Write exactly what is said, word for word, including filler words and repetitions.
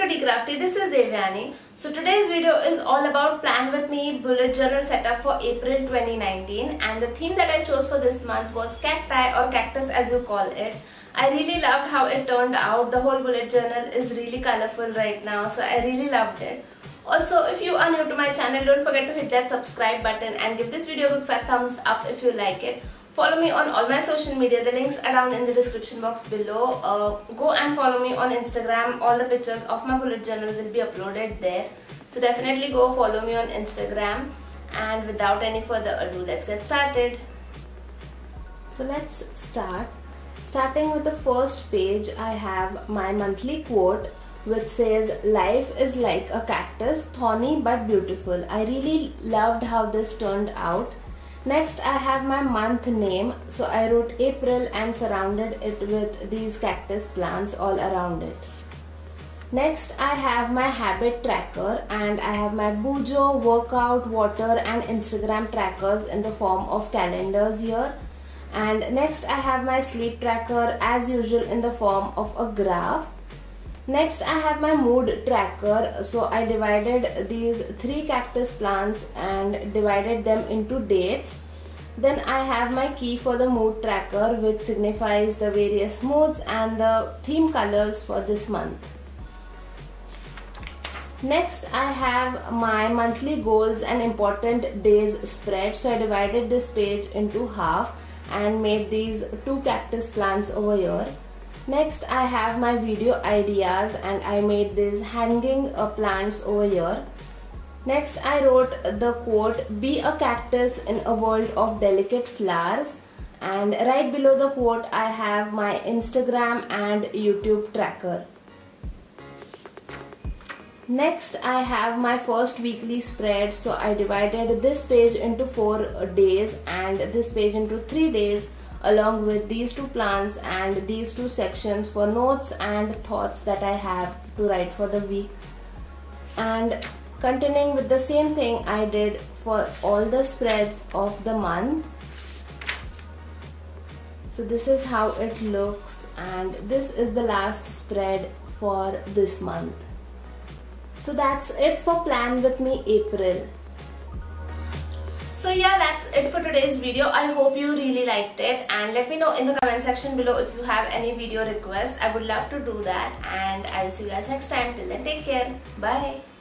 Hello D Crafty, this is Devyani. So today's video is all about Plan With Me bullet journal setup for April twenty nineteen, and the theme that I chose for this month was cacti or cactus as you call it. I really loved how it turned out. The whole bullet journal is really colorful right now, so I really loved it. Also, if you are new to my channel, don't forget to hit that subscribe button and give this video a big fat thumbs up if you like it. Follow me on all my social media, the links are down in the description box below. Uh, go and follow me on Instagram, all the pictures of my bullet journal will be uploaded there. So definitely go follow me on Instagram, and without any further ado, let's get started. So let's start. Starting with the first page, I have my monthly quote which says, "Life is like a cactus, thorny but beautiful." I really loved how this turned out. Next, I have my month name, so I wrote April and surrounded it with these cactus plants all around it. Next, I have my habit tracker, and I have my Bujo, workout, water and Instagram trackers in the form of calendars here. And next, I have my sleep tracker as usual in the form of a graph. Next, I have my mood tracker, so I divided these three cactus plants and divided them into dates. Then I have my key for the mood tracker, which signifies the various moods and the theme colors for this month. Next, I have my monthly goals and important days spread, so I divided this page into half and made these two cactus plants over here. Next, I have my video ideas, and I made these hanging uh, plants over here. Next, I wrote the quote, "Be a cactus in a world of delicate flowers." And right below the quote, I have my Instagram and YouTube tracker. Next, I have my first weekly spread, so I divided this page into four days and this page into three days, along with these two plants and these two sections for notes and thoughts that I have to write for the week. And continuing with the same thing I did for all the spreads of the month. So this is how it looks, and this is the last spread for this month. So that's it for Plan With Me April. So yeah, that's it for today's video. I hope you really liked it, and let me know in the comment section below if you have any video requests. I would love to do that, and I'll see you guys next time. Till then, take care. Bye.